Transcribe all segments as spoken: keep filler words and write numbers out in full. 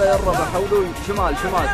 يلا يا الربع حولوا شمال شمال.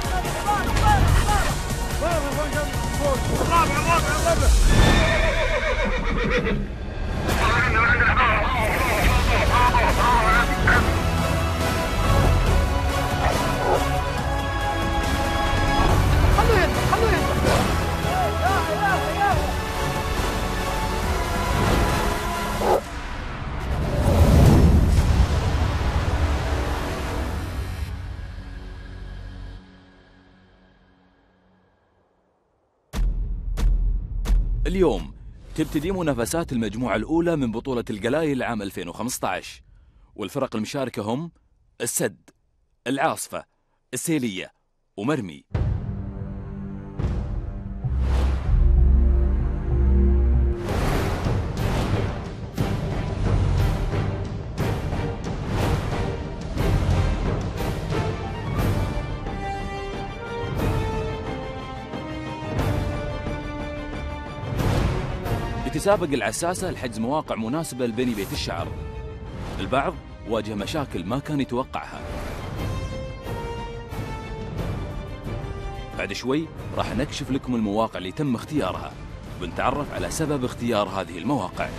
اليوم تبتدي منافسات المجموعة الأولى من بطولة القلايل عام ألفين وخمسة عشر، والفرق المشاركة هم السد، العاصفة، السيلية ومرمي. يتسابق العساسة لحجز مواقع مناسبة لبني بيت الشعر. البعض واجه مشاكل ما كان يتوقعها. بعد شوي راح نكشف لكم المواقع اللي تم اختيارها، وبنتعرف على سبب اختيار هذه المواقع.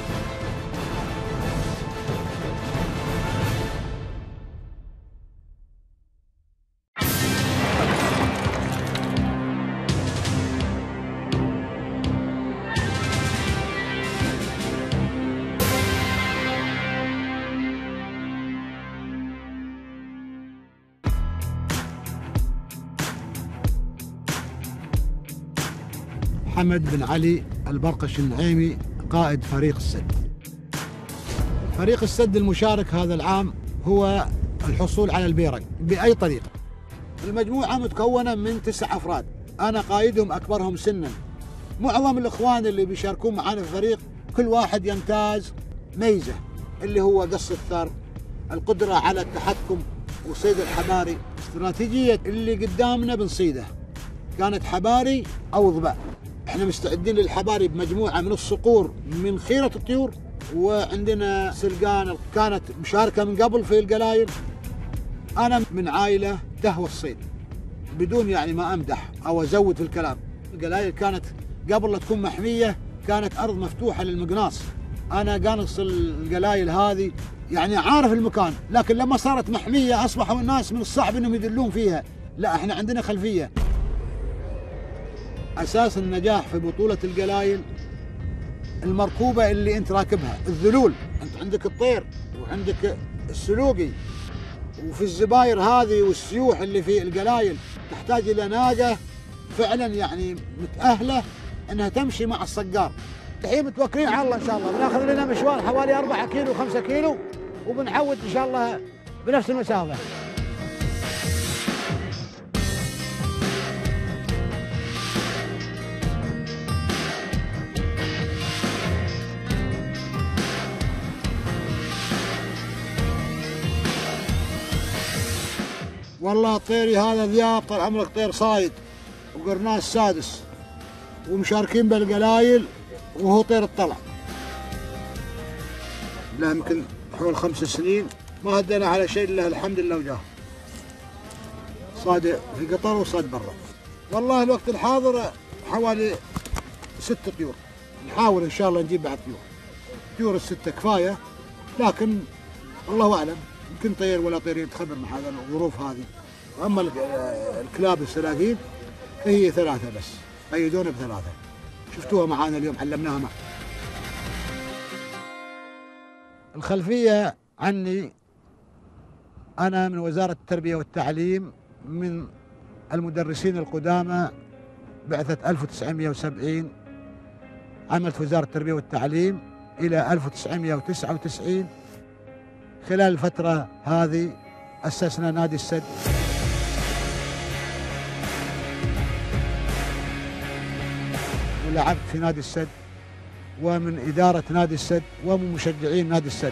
محمد بن علي البرقش النعيمي، قائد فريق السد. فريق السد المشارك هذا العام هو الحصول على البيرق بأي طريقة. المجموعة متكونة من تسع أفراد، أنا قائدهم أكبرهم سنا. معظم الإخوان اللي بيشاركون معنا في الفريق كل واحد يمتاز ميزة، اللي هو قص الثر، القدرة على التحكم وصيد الحباري. استراتيجية اللي قدامنا بنصيده كانت حباري أو ضباع. احنا مستعدين للحباري بمجموعة من الصقور من خيرة الطيور، وعندنا سلقان كانت مشاركة من قبل في القلايل. أنا من عائلة تهوى الصيد، بدون يعني ما أمدح أو أزود في الكلام. القلايل كانت قبل لا تكون محمية كانت أرض مفتوحة للمقناص. أنا قانص القلايل هذه يعني عارف المكان، لكن لما صارت محمية أصبحوا الناس من الصعب أنهم يدلون فيها. لا، احنا عندنا خلفية. أساس النجاح في بطولة القلايل المركوبة اللي أنت راكبها، الذلول. أنت عندك الطير وعندك السلوقي، وفي الزباير هذه والسيوح اللي في القلايل تحتاج إلى ناقة فعلا يعني متأهلة أنها تمشي مع الصقار. الحين متوكلين على الله إن شاء الله، بناخذ لنا مشوار حوالي أربعة كيلو خمسة كيلو، وبنعود إن شاء الله بنفس المسافة. والله طيري هذا ذياب، طال عمرك طير صايد وقرناس سادس، ومشاركين بالقلايل، وهو طير الطلع. له يمكن حول خمس سنين ما هدينا على شيء الا الحمد لله وجاه. صاد في قطر وصاد برا. والله الوقت الحاضر حوالي ست طيور، نحاول ان شاء الله نجيب بعد طيور. طيور الستة كفاية، لكن الله اعلم يمكن طير ولا طيرين تخبر مع هذا الظروف هذه. واما الكلاب السلاقين فهي ثلاثة بس، قيدونا بثلاثة. شفتوها معانا اليوم، علمناها معه. الخلفية عني، أنا من وزارة التربية والتعليم، من المدرسين القدامى بعثة ألف وتسعمئة وسبعين. عملت في وزارة التربية والتعليم إلى ألف وتسعمئة وتسعة وتسعين. خلال الفترة هذه أسسنا نادي السد. ولعبت في نادي السد، ومن إدارة نادي السد، ومن مشجعين نادي السد.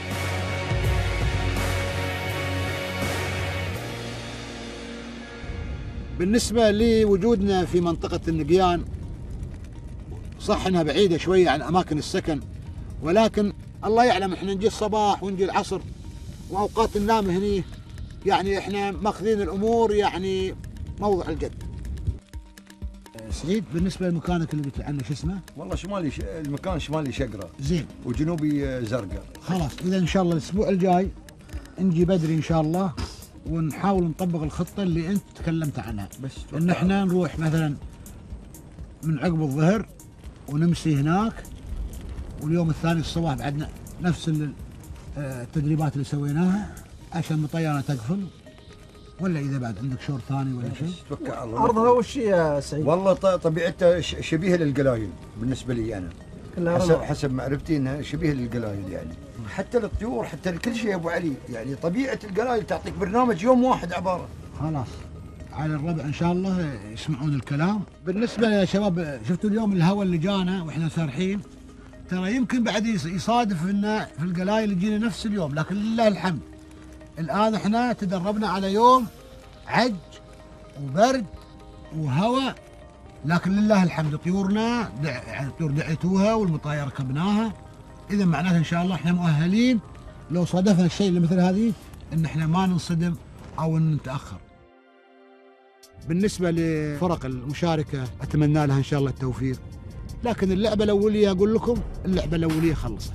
بالنسبة لوجودنا في منطقة النقيان، صح انها بعيدة شوية عن أماكن السكن، ولكن الله يعلم احنا نجي الصباح ونجي العصر، وأوقات ننام هني يعني احنا ماخذين الامور يعني موضوع الجد. سعيد، بالنسبه لمكانك اللي قلت عنه شو اسمه؟ والله شمالي ش... المكان شمالي شقره زين، وجنوبي زرقاء. خلاص اذا ان شاء الله الاسبوع الجاي نجي بدري ان شاء الله ونحاول نطبق الخطه اللي انت تكلمت عنها، بس ان احنا نروح مثلا من عقب الظهر ونمسي هناك، واليوم الثاني الصباح بعدنا نفس التدريبات اللي سويناها عشان مطيرنا تقفل، ولا اذا بعد عندك شور ثاني ولا شيء؟ توكل على الله. ارضها وش يا سعيد؟ والله طبيعتها شبيهه للقلايل بالنسبه لي انا، حسب حسب معرفتي انها شبيهه للقلايل يعني، حتى للطيور حتى لكل شيء يا ابو علي، يعني طبيعه القلايل تعطيك برنامج يوم واحد عباره. خلاص على الربع ان شاء الله يسمعون الكلام. بالنسبه يا شباب، شفتوا اليوم الهواء اللي جانا واحنا سارحين، ترى يمكن بعد يصادف ان في القلايل يجينا نفس اليوم، لكن لله الحمد الان احنا تدربنا على يوم عج وبرد وهواء، لكن لله الحمد طيورنا دع... الطيور دعيتوها والمطاير ركبناها، اذا معناته ان شاء الله احنا مؤهلين لو صادفنا الشيء اللي مثل هذه ان احنا ما ننصدم او ان نتاخر. بالنسبه لفرق المشاركه اتمنى لها ان شاء الله التوفيق، لكن اللعبه الاوليه اقول لكم اللعبه الاوليه خلصت.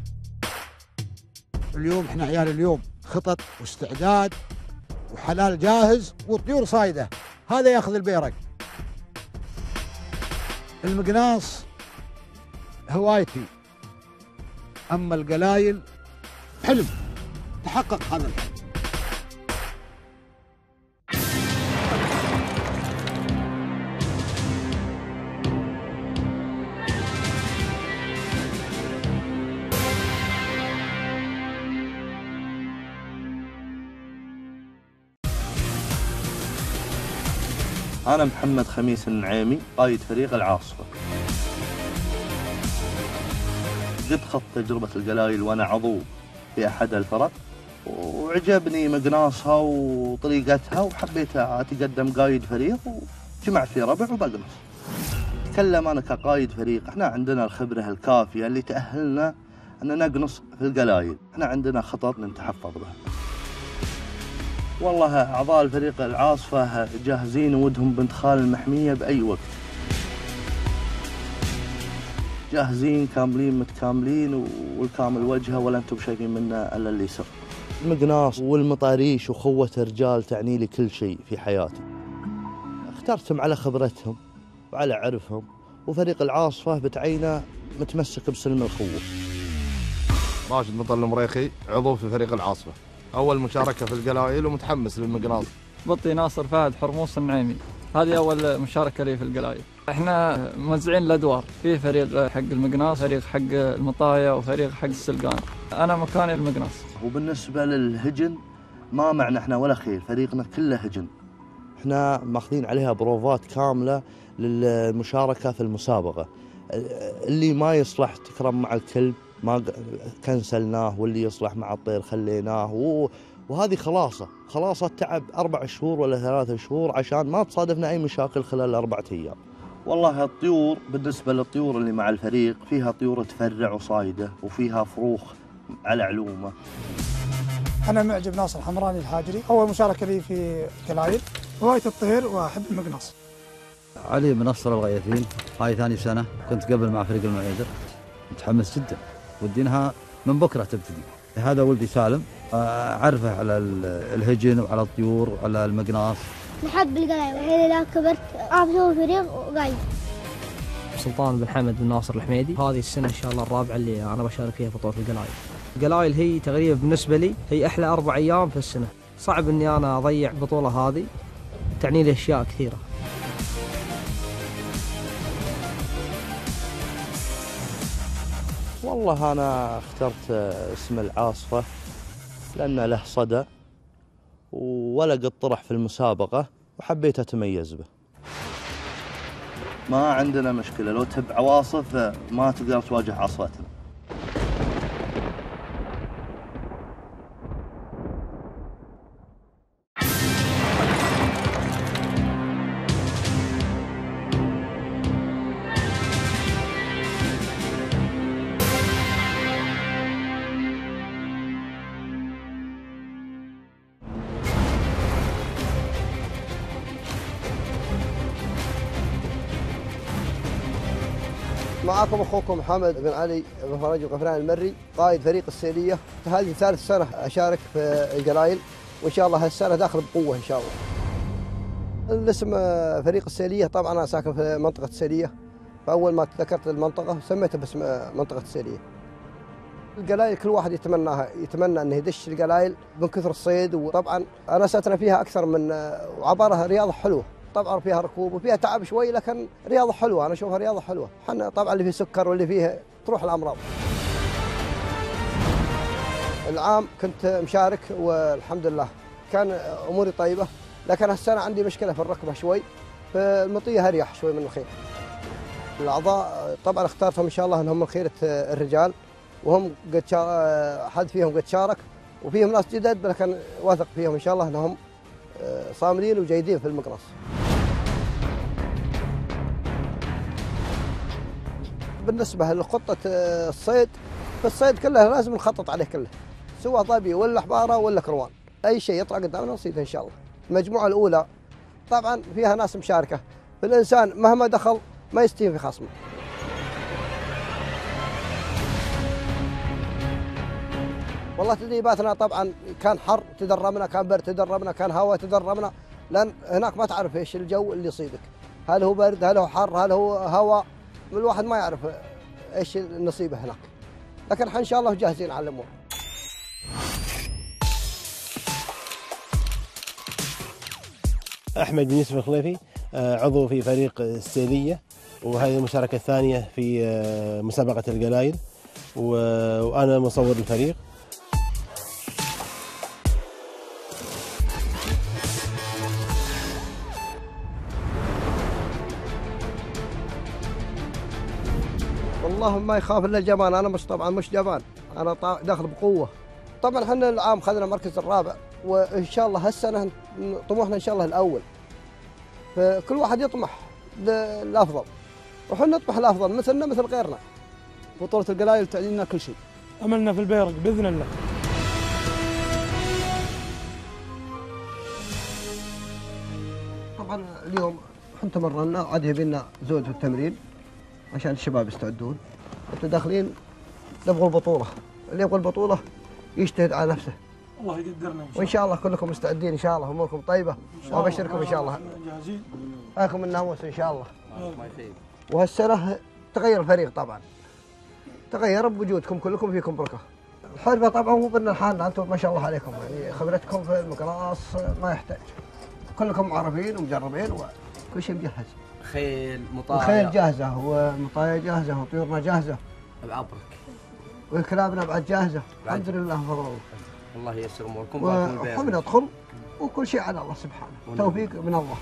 اليوم احنا عيال اليوم خطط واستعداد وحلال جاهز والطيور صايده، هذا ياخذ البيرق. المقناص هوايتي، اما القلايل حلم، تحقق هذا الحلم. أنا محمد خميس النعيمي، قائد فريق العاصفة. قد خضت تجربة القلايل وأنا عضو في أحد الفرق، وعجبني مقناصها وطريقتها، وحبيت أتقدم قائد فريق، وجمعت في ربع وبقنص. أتكلم أنا كقائد فريق، إحنا عندنا الخبرة الكافية اللي تأهلنا أن نقنص في القلايل، إحنا عندنا خطط نتحفظ بها. والله أعضاء الفريق العاصفة جاهزين ودهم بانتقال المحمية بأي وقت، جاهزين كاملين متكاملين والكامل وجهه، ولا أنتم شايفين منا إلا اللي يسر. المقناص والمطاريش وخوة الرجال تعني لي كل شيء في حياتي، اخترتهم على خبرتهم وعلى عرفهم، وفريق العاصفة بتعينه متمسك بسلم الخوة. راشد مطل المريخي، عضو في فريق العاصفة، أول مشاركة في القلايل ومتحمس للمقناص. بطي ناصر فهد حرموس النعيمي، هذه أول مشاركة لي في القلايل. احنا موزعين الأدوار، في فريق حق المقناص، فريق حق المطايا، وفريق حق السلقان. أنا مكاني المقناص. وبالنسبة للهجن ما معنا احنا ولا خيل، فريقنا كله هجن. احنا ماخذين عليها بروفات كاملة للمشاركة في المسابقة. اللي ما يصلح تكرم مع الكلب ما كنسلناه، واللي يصلح مع الطير خليناه، وهذه خلاصة خلاصة تعب أربع شهور ولا ثلاثة شهور عشان ما تصادفنا أي مشاكل خلال أربعة أيام. والله الطيور بالنسبة للطيور اللي مع الفريق، فيها طيور تفرع وصايدة، وفيها فروخ على علومة. أنا معجب ناصر حمراني الحاجري، أول مشاركة لي في قلايل، هواية الطير وأحب المقناص. علي بن نصر الغيثين، هاي ثاني سنة، كنت قبل مع فريق المعيدر، متحمس جدا، ودينها من بكرة تبتدي. هذا ولدي سالم، أعرفه على الهجن وعلى الطيور وعلى المقناص. نحب القلايل، والحين لا كبرت أبدو فريق وقايد. سلطان بن حمد بن ناصر الحميدي، هذه السنة إن شاء الله الرابعة اللي أنا بشارك فيها في بطولة القلايل. القلايل هي تقريبا بالنسبة لي هي أحلى أربع أيام في السنة، صعب إني أنا أضيع البطولة هذه، تعني لي أشياء كثيرة. والله أنا اخترت اسم العاصفة لأن له صدى ولا قد طرح في المسابقة، وحبيت أتميز به. ما عندنا مشكلة، لو تحب عواصف ما تقدر تواجه عاصفتنا. معاكم اخوكم محمد بن علي بن فرج الغفران المري، قائد فريق السيليه. هذه ثالث سنه اشارك في القلايل، وان شاء الله هالسنه داخل بقوه ان شاء الله. الاسم فريق السيليه، طبعا انا ساكن في منطقه السيليه، فاول ما تذكرت المنطقه سميتها باسم منطقه السيليه. القلايل كل واحد يتمناها، يتمنى انه يدش القلايل من كثر الصيد، وطبعا انا ستنا فيها اكثر من، وعبارها رياضه حلوه، طبعا فيها ركوب وفيها تعب شوي، لكن رياضه حلوه، انا اشوفها رياضه حلوه. احنا طبعا اللي فيه سكر واللي فيه تروح الامراض. العام كنت مشارك والحمد لله كان اموري طيبه، لكن هالسنه عندي مشكله في الركبه شوي، فالمطيه اريح شوي من الخيل. الاعضاء طبعا اختارتهم ان شاء الله انهم من خيره الرجال، وهم قد حد فيهم قد شارك، وفيهم ناس جدد، لكن واثق فيهم ان شاء الله انهم صاملين وجيدين في المقناص. بالنسبه لخطه الصيد، فالصيد كله لازم نخطط عليه كله، سواء ظبي ولا حباره ولا كروان، اي شيء يطلع قدامنا نصيده ان شاء الله. المجموعه الاولى طبعا فيها ناس مشاركه، فالانسان مهما دخل ما يستهين في خصمه. والله تدريباتنا طبعا كان حر تدربنا، كان برد تدربنا، كان هواء تدربنا، لان هناك ما تعرف ايش الجو اللي يصيبك، هل هو برد، هل هو حر، هل هو هواء، الواحد ما يعرف ايش النصيبه هناك، لكن ان شاء الله جاهزين على الامور. احمد بن يوسف الخليفي، عضو في فريق السيليه، وهذه المشاركه الثانيه في مسابقه القلايل، وانا مصور الفريق. والله ما يخاف الا الجبان، انا مش طبعا مش جبان، انا داخل بقوه. طبعا احنا العام خذنا المركز الرابع، وان شاء الله هالسنه طموحنا ان شاء الله الاول، فكل واحد يطمح للافضل، وحنا نطمح الافضل مثلنا مثل غيرنا. بطوله القلايل تعني لنا كل شيء، املنا في البيرق باذن الله. طبعا اليوم احنا تمرنا، عاد يبينا زود في التمرين عشان الشباب يستعدون. انتم داخلين تبغوا البطوله، اللي يبغى البطوله يجتهد على نفسه. الله يقدرنا ان شاء الله، وان شاء الله كلكم مستعدين ان شاء الله، اموركم طيبه، وابشركم ان شاء الله جاهزين. معكم الناموس ان شاء الله. وهالسنه تغير الفريق طبعا، تغير بوجودكم كلكم، فيكم بركه. الحربه طبعا مو بنا لحالنا، انتم ما شاء الله عليكم، يعني خبرتكم في المقراص ما يحتاج، كلكم معرفين ومجربين وكل شيء مجهز. خيل مطايا، الخيل جاهزه ومطايا جاهزه وطيورنا جاهزه بعبرك، وكلابنا بعد جاهزه، الحمد لله بفضل الله. الله ييسر اموركم، وحنا ندخل وكل شيء على الله سبحانه، توفيق من الله.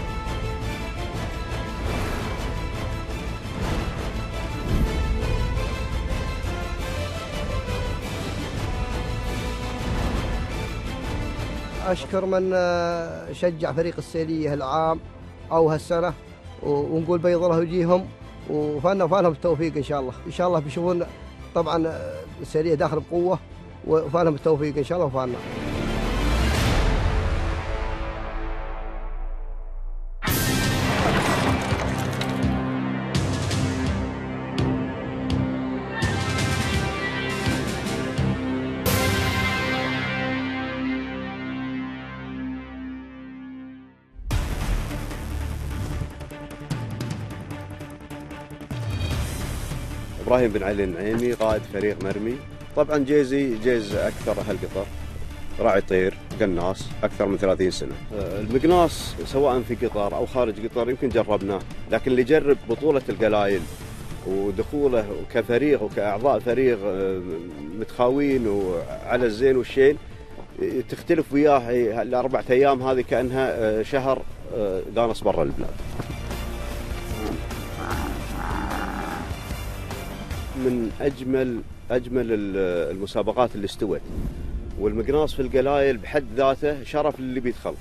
أشكر من شجع فريق السيلية العام أو هالسنة، ونقول بيض الله وجيههم، وفالنا وفالهم التوفيق إن شاء الله. إن شاء الله بيشوفون طبعا السيلية داخل بقوة، وفالهم التوفيق إن شاء الله وفالنا. إبراهيم بن علي النعيمي، قائد فريق مرمي. طبعا جيزي جيز أكثر أهل قطر، راعي طير، قناص، أكثر من ثلاثين سنة. المقناص سواء في قطر أو خارج قطر يمكن جربناه، لكن اللي يجرب بطولة القلايل ودخوله كفريق وكأعضاء فريق متخاوين وعلى الزين والشين، تختلف وياه الأربعة أيام هذه كأنها شهر قانص برا البلاد. من أجمل أجمل المسابقات اللي استوت، والمقناص في القلايل بحد ذاته شرف للي بيدخل.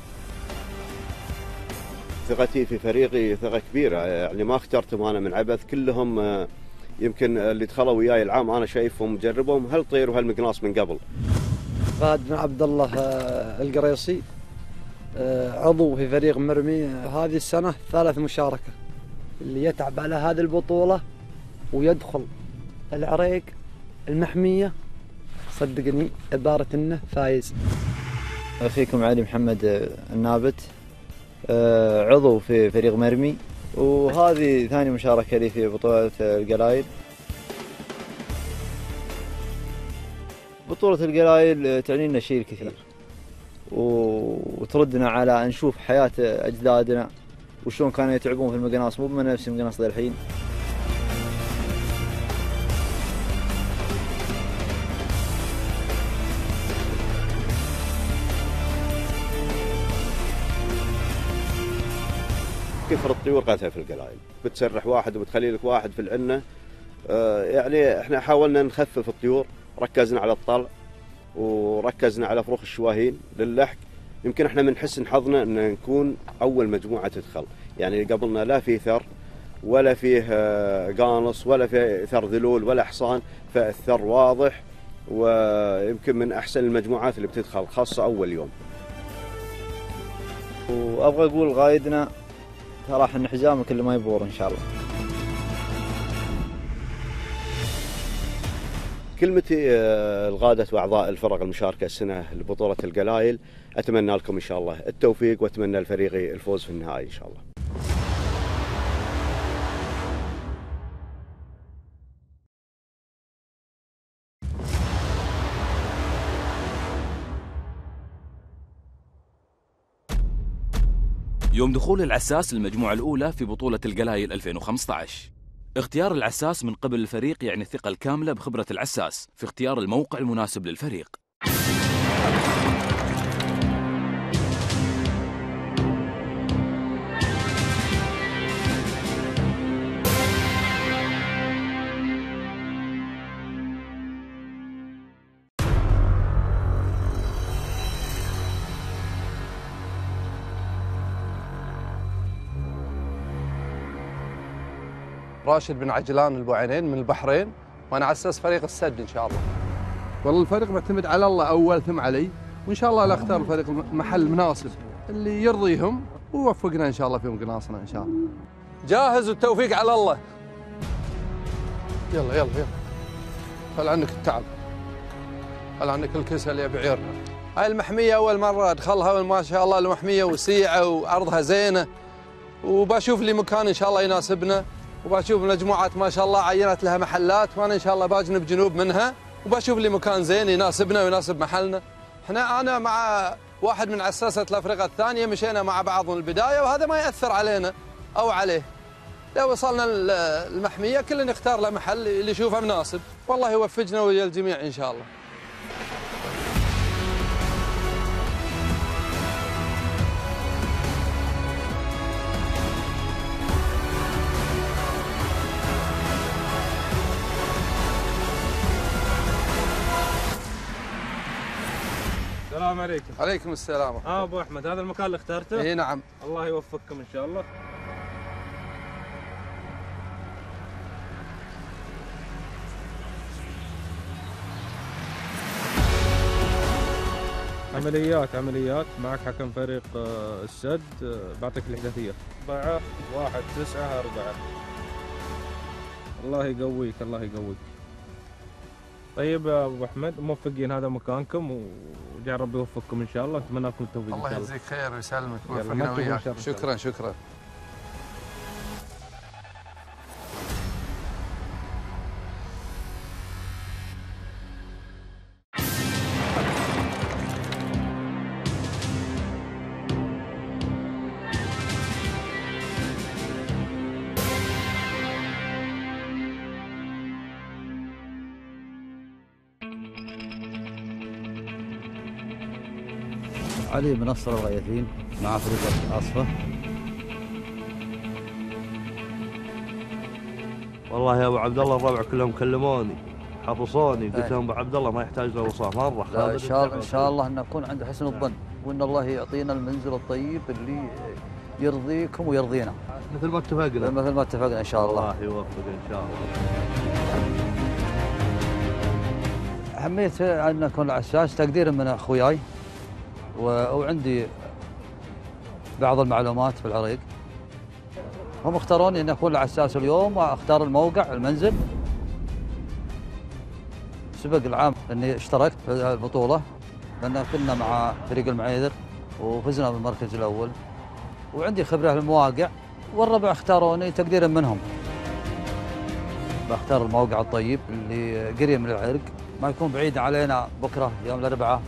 ثقتي في فريقي ثقة كبيرة، يعني ما اخترتهم أنا من عبث، كلهم يمكن اللي دخلوا وياي العام أنا شايفهم مجربهم هالطير وهالمقناص من قبل. غاد بن عبد الله القريصي، عضو في فريق مرمي، هذه السنة ثالث مشاركة. اللي يتعب على هذه البطولة ويدخل العريق المحمية، صدقني عبارة انه فايز. اخيكم علي محمد النابت، عضو في فريق مرمي، وهذه ثاني مشاركة لي في بطولة القلايل. بطولة القلايل تعني لنا شيء كثير، وتردنا على نشوف حياة أجدادنا وشلون كانوا يتعبون في المقناص، مو بنفس المقناص ذا الحين. كثر الطيور قتها في القلايل، بتسرح واحد وبتخلي لك واحد في العنة. آه يعني احنا حاولنا نخفف الطيور، ركزنا على الطلع وركزنا على فروخ الشواهين للحق. يمكن احنا من حسن حظنا ان نكون اول مجموعة تدخل، يعني قبلنا لا في ثر ولا فيه قانص ولا فيه ثر ذلول ولا حصان، فالثر واضح ويمكن من احسن المجموعات اللي بتدخل خاصة اول يوم. وابغى اقول قايدنا ترى احنا حزامك اللي ما يبور ان شاء الله. كلمتي القادة واعضاء الفرق المشاركة السنة لبطولة القلايل، اتمنى لكم ان شاء الله التوفيق واتمنى لفريقي الفوز في النهائي ان شاء الله. يوم دخول العساس للمجموعة الأولى في بطولة القلايل ألفين وخمسة عشر. اختيار العساس من قبل الفريق يعني الثقة الكاملة بخبرة العساس في اختيار الموقع المناسب للفريق. راشد بن عجلان البوعينين من البحرين، وانا عساس فريق السد ان شاء الله. والله الفريق معتمد على الله اول ثم علي، وان شاء الله لا اختار الفريق المحل المناسب اللي يرضيهم ويوفقنا ان شاء الله في مقناصنا ان شاء الله. جاهز والتوفيق على الله. يلا يلا يلا. خل عنك التعب. خل عنك الكسل يا بعيرنا. هاي المحمية اول مرة ادخلها وما شاء الله المحمية وسيعة وعرضها زينة، وبشوف لي مكان ان شاء الله يناسبنا، وبشوف مجموعات ما شاء الله عينت لها محلات، وانا ان شاء الله باجنب جنوب منها، وبشوف لي مكان زين يناسبنا ويناسب محلنا. احنا انا مع واحد من عساسة الافرقة الثانية مشينا مع بعض من البداية، وهذا ما يأثر علينا او عليه. لو وصلنا المحمية كلنا نختار له محل اللي يشوفه مناسب، والله يوفقنا ويا الجميع ان شاء الله. السلام عليكم. عليكم السلام. اه ابو احمد، هذا المكان اللي اخترته؟ اي نعم. الله يوفقكم ان شاء الله. عمليات عمليات معك حكم فريق السد، بعطيك الاحداثيه. أربعة واحد تسعة أربعة. الله يقويك الله يقويك. طيب يا ابو احمد، موفقين، هذا مكانكم وجعل ربي يوفقكم ان شاء الله، اتمنى لكم التوفيق. الله يجزيك خير ويسلمك ويوفقنا وياك. شكرا شكرا. علي منصر الغياثين مع فريق العاصفة. والله يا ابو عبد الله الربع كلهم كلموني حفصوني، قلت لهم ابو عبد الله ما يحتاج له وصاف مره. لا ان شاء الله ان شاء الله ان نكون عند حسن الظن، وان الله يعطينا المنزل الطيب اللي يرضيكم ويرضينا. مثل ما اتفقنا. مثل ما اتفقنا ان شاء الله. الله يوفق ان شاء الله. أهمية أن أكون العساس تقدير من أخوياي، وعندي بعض المعلومات في العريق، هم اختاروني أن أكون العساس اليوم وأختار الموقع المنزل. سبق العام أني اشتركت في البطولة لأن كنا مع فريق المعيذر وفزنا بالمركز الأول وعندي خبرة في المواقع، والربع اختاروني تقديرا منهم. بختار الموقع الطيب اللي قريب من العرق، ما يكون بعيد علينا بكرة يوم الأربعاء.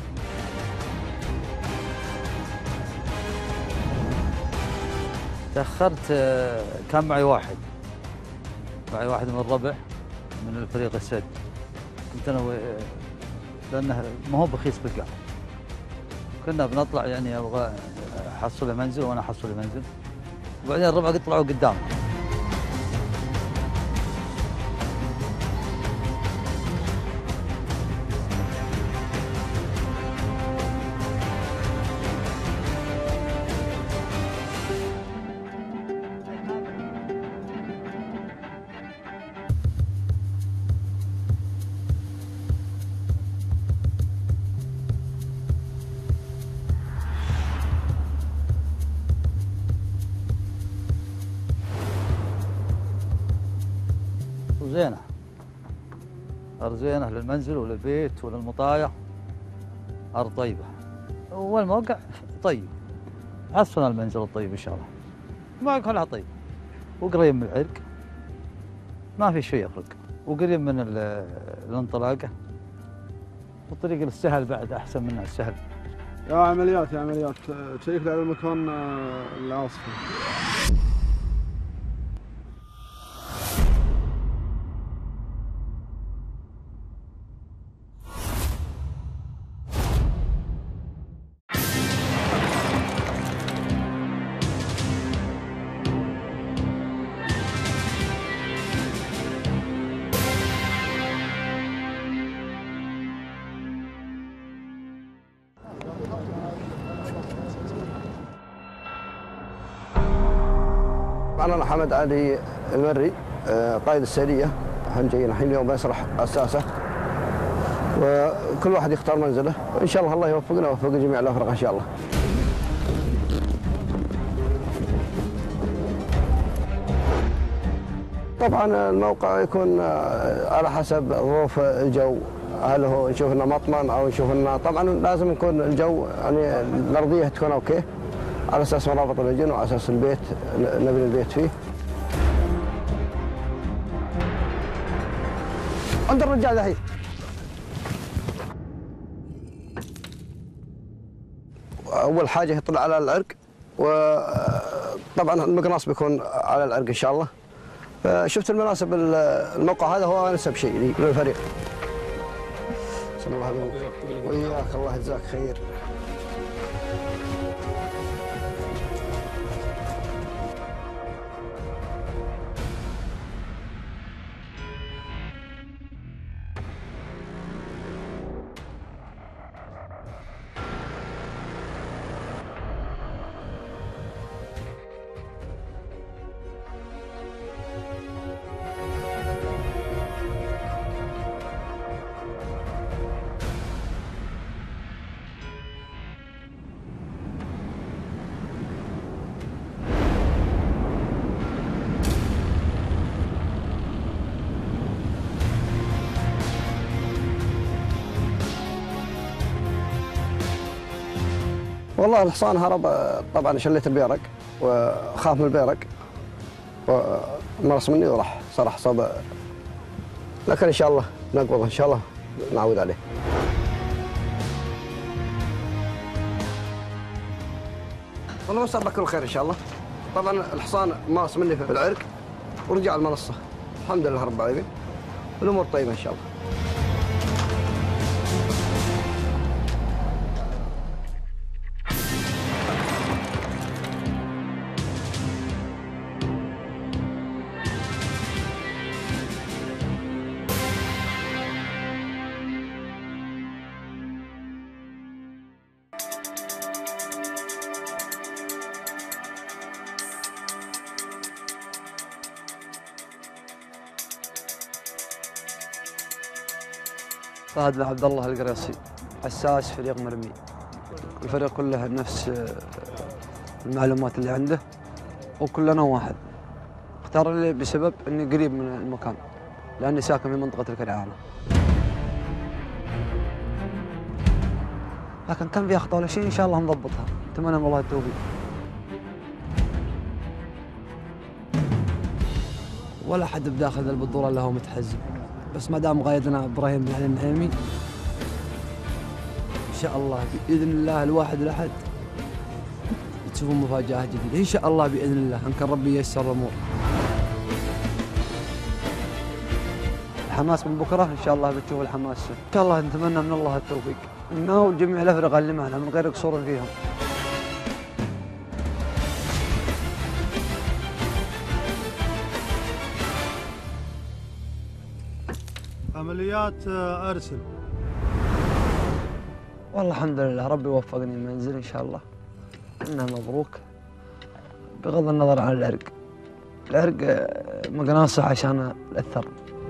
تأخرت، كان معي واحد معي واحد من الربع من الفريق السد. كنت أنا و... لأنه ما هو بخيس بقى، كنا بنطلع يعني أبغى أحصل لي منزل وأنا أحصل لي منزل، وبعدين الربع قد طلعوا قدام. زينة، أرض زينة للمنزل وللبيت وللمطاية، أرض طيبة والموقع طيب. حصلنا المنزل الطيب إن شاء الله، الموقع كلها طيب وقريب من العرق، ما في شيء يفرق، وقريب من الانطلاقة، والطريق السهل بعد أحسن منها السهل. يا عمليات يا عمليات تشيك على المكان العاصفي. أنا حمد علي المري قائد السيلية. احنا جايين الحين اليوم بنشرح أساسه، وكل واحد يختار منزله، وإن شاء الله الله يوفقنا ويوفق جميع الأفرق إن شاء الله. طبعا الموقع يكون على حسب ظروف الجو، هل هو نشوف انه مطمن او نشوف انه، طبعا لازم يكون الجو يعني الارضيه تكون اوكي على اساس مرافق الهجن وعلى اساس البيت نبني البيت فيه. عند الرجال الحين اول حاجه يطلع على العرق، وطبعا المقناص بيكون على العرق ان شاء الله. فشفت المناسب الموقع هذا هو انسب شيء للفريق. صلى الله عليه وسلم وياك، الله يجزاك خير. والله الحصان هرب، طبعا شليت البيرق وخاف من البيرق ومرس مني وراح صراحه صاب، لكن ان شاء الله نقبض ان شاء الله نعود عليه. والله صار له كل خير ان شاء الله. طبعا الحصان مارس مني في العرق ورجع المنصه، الحمد لله رب العالمين، الامور طيبه ان شاء الله. فهد بن عبد الله القريصي، حساس فريق مرمي. الفريق كله نفس المعلومات اللي عنده وكلنا واحد. اختارني بسبب اني قريب من المكان، لاني ساكن في منطقه الكرعانه. لكن كان في اخطاء ولا شيء، ان شاء الله نضبطها، اتمنى من الله التوفيق. ولا حد بداخل البطوله الا هو متحزن، بس ما دام قايدنا ابراهيم بن علي النعيمي ان شاء الله باذن الله الواحد الاحد تشوفون مفاجاه جديده ان شاء الله باذن الله، ان كان ربي ييسر الامور. الحماس من بكره ان شاء الله بتشوف الحماس، ان شاء الله نتمنى من الله التوفيق انه وجميع الافرقه اللي معنا من غير قصور فيهم. عمليات ارسل. والله الحمد لله ربي وفقني المنزل ان شاء الله، انها مبروك بغض النظر عن العرق. العرق مقناصه عشان الثر.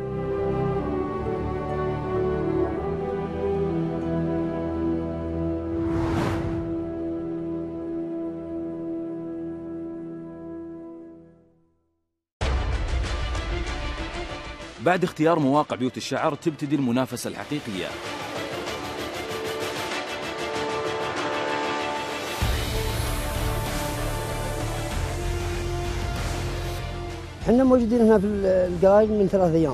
بعد اختيار مواقع بيوت الشعر تبتدي المنافسة الحقيقية. احنا موجودين هنا في القلايل من ثلاث ايام.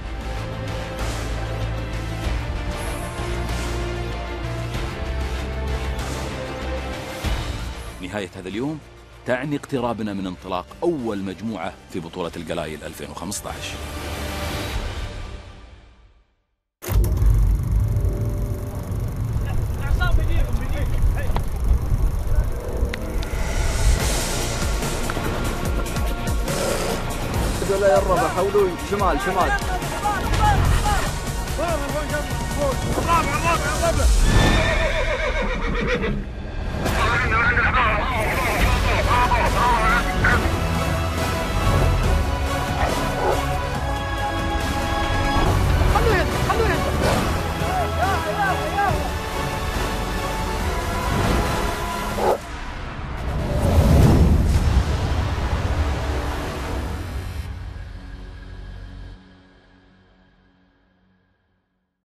نهاية هذا اليوم تعني اقترابنا من انطلاق أول مجموعة في بطولة القلايل ألفين وخمسة عشر. لا يربع حولوا شمال شمال. الرابع الرابع الرابع